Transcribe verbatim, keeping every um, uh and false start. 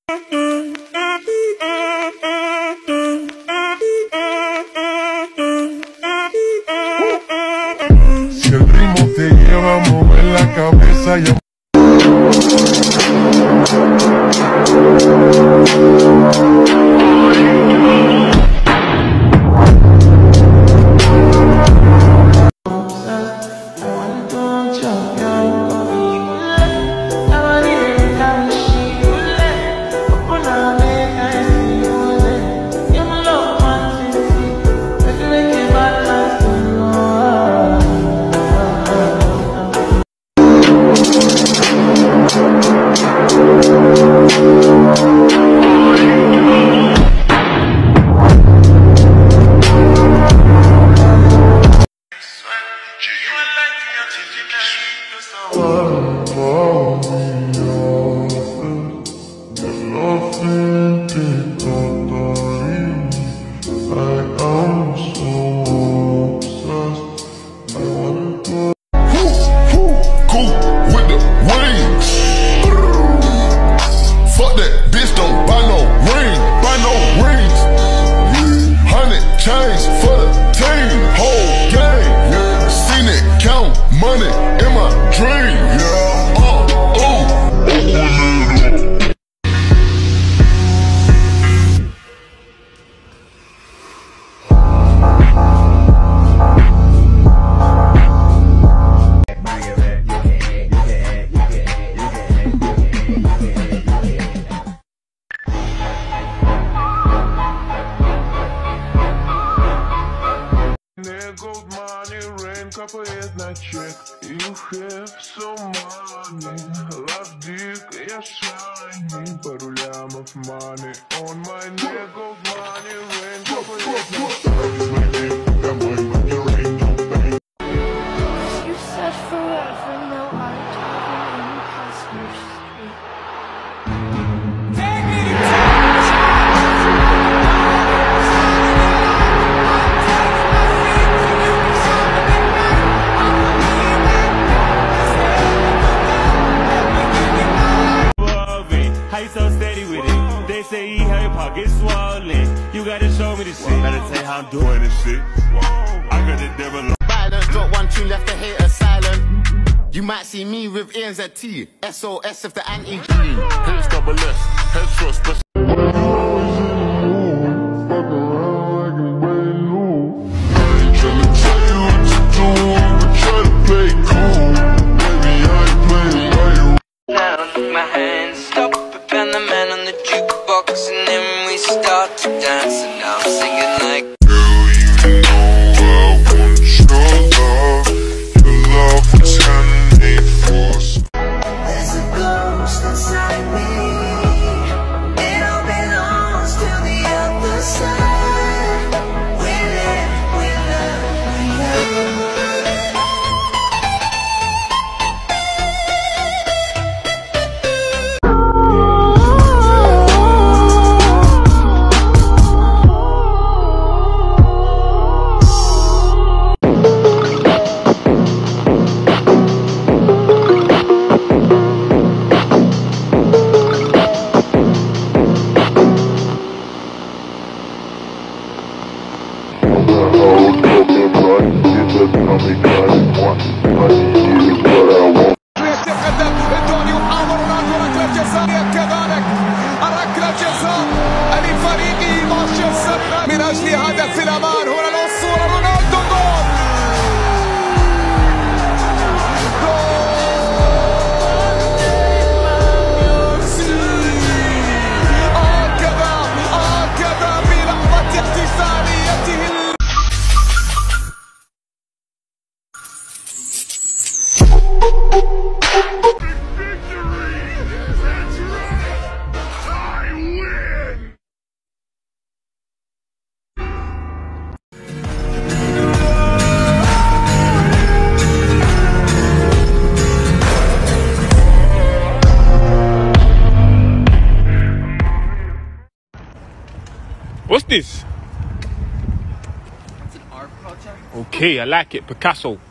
Si el ritmo te lleva a mover la cabeza, yo couple years на чек. You have some money. Love dick, я shiny. Пару лямов money. On my neck gold money rain. Couple years на чек. Домой, money rain, no pain. You said forever, now I'm talking in Customer Street. Take me to so steady with it. They say he had your pockets swollen. You gotta show me the shit. Gotta tell you how I'm doing this shit. I got the devil. Violent, got one tune left to hate us silent. You might see me with Ian's at T. S O S if the anti-G. H double S, headshot special. My hands stop and the man on the jukebox, and then we start to dance, and now I'm singing like, girl, you know I want your love. Your love was handmade for us. There's a ghost inside me. It all belongs to the other side. We live, we love, we love. يتقدم انطونيو حاول رونالدو ركله جزائيه كذلك الركله جزاء لفريقه مانشستر من اجل هدف الامان. هنا الاسطوره رونالدو جول هكذا هكذا بلحظه احتفاليته. What's this? it's an art project. Okay, I like it. Picasso.